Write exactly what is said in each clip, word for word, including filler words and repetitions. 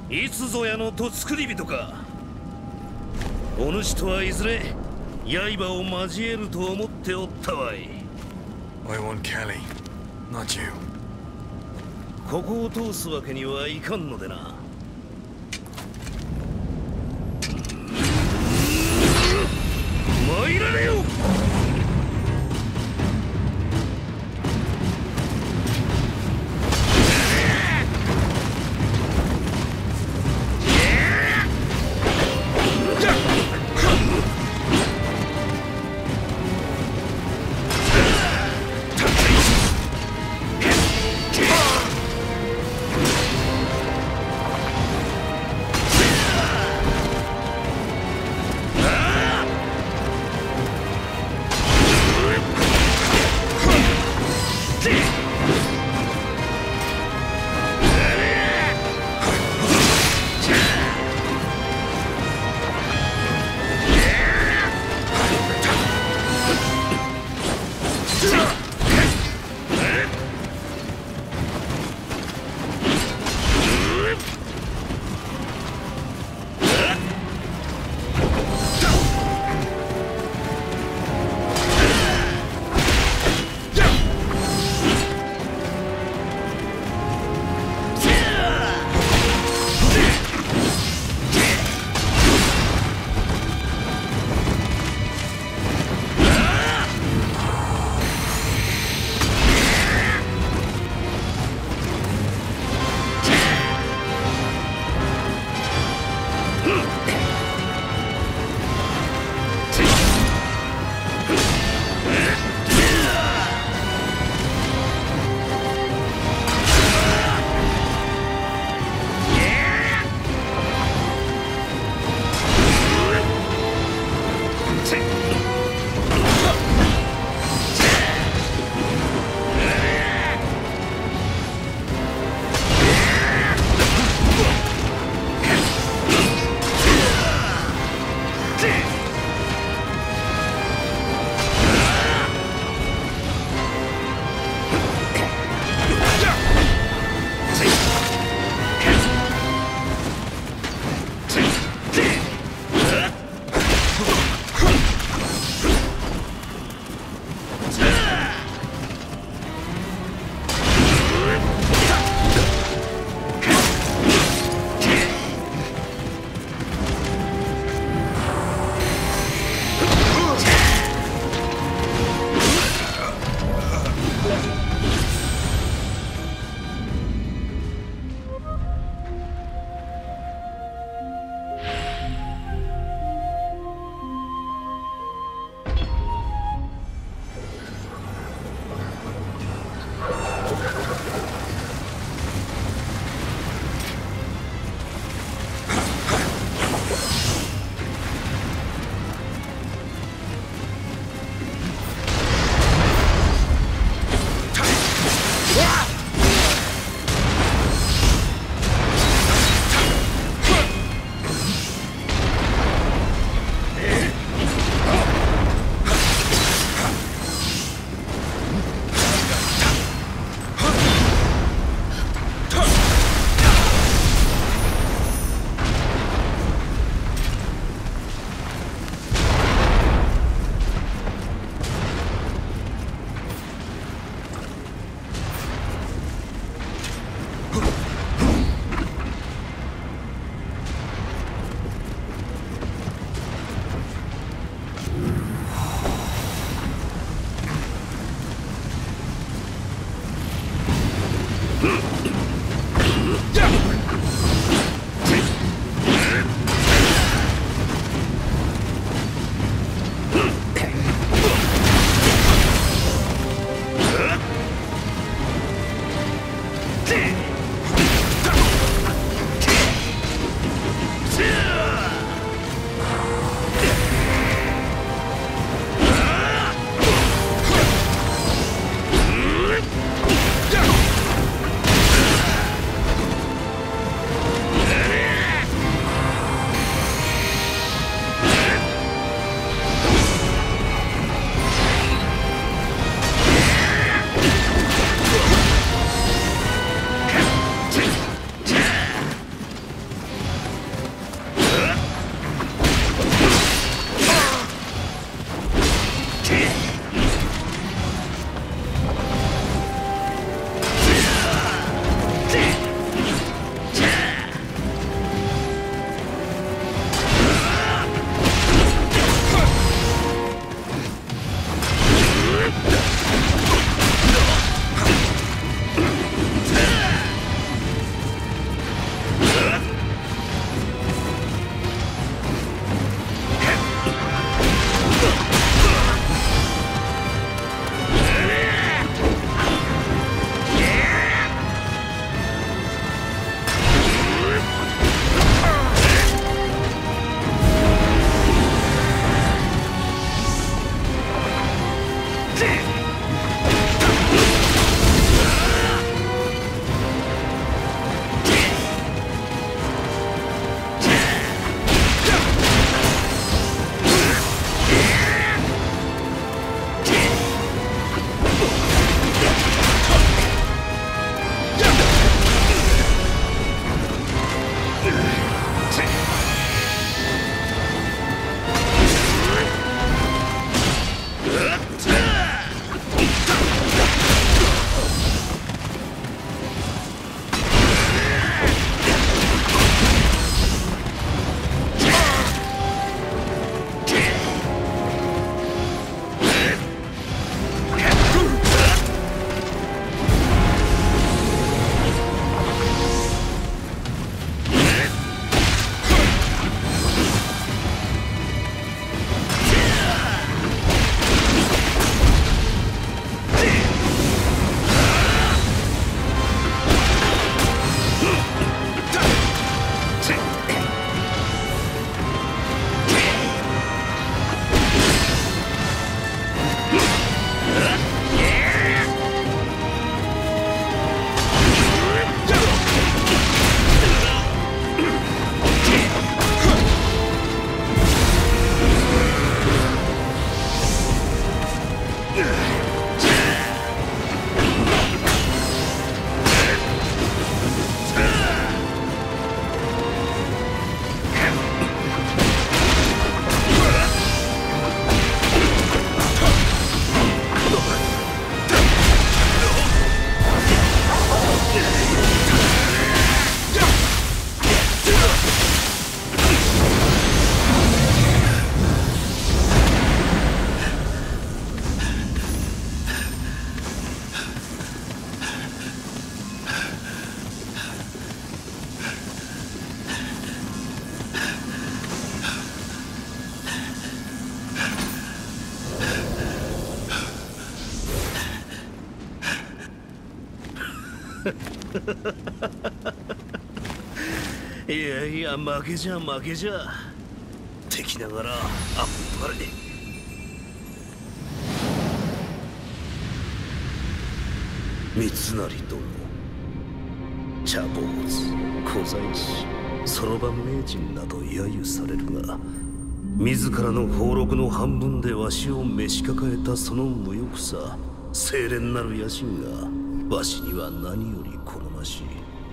いつぞやのと作り人か。お主とはいずれ刃を交えると思っておったわい。 I want Kelly, not you. ここを通すわけにはいかんのでな。参られよ。 いやいや、負けじゃ負けじゃ。敵ながらあっぱれ。三成殿、茶坊主、小妻子、そろばん名人など揶揄されるが、自らの俸禄の半分でわしを召し抱えたその無欲さ、清廉なる野心がわしには何より好ましい。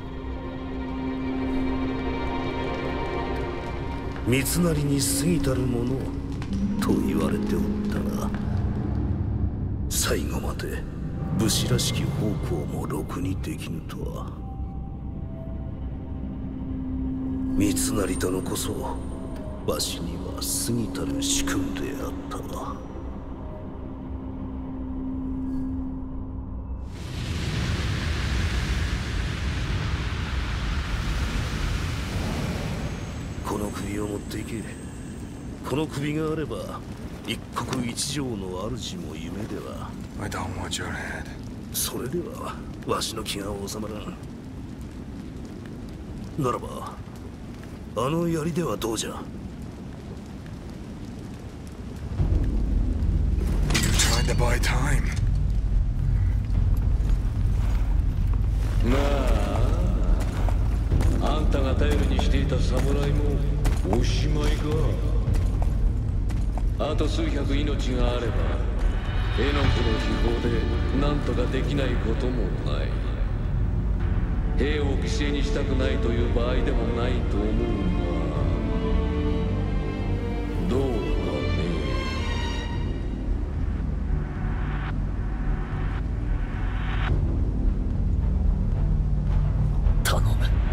三成に過ぎたるものと言われておったが、最後まで武士らしき奉公もろくにできぬとは。三成殿こそわしには過ぎたる主君であったわ。この首を持っていけ。この首があれば一国一城の主も夢では。 I don't want your head. それではわしの気が収まらん。ならばあの槍ではどうじゃ。 You trying to buy time? まあ、あんたが頼りにしていた侍もおしまいか。あと数百命があればエノクの秘宝で何とかできないこともない。兵を犠牲にしたくないという場合でもないと思うが、どうかね。 頼む。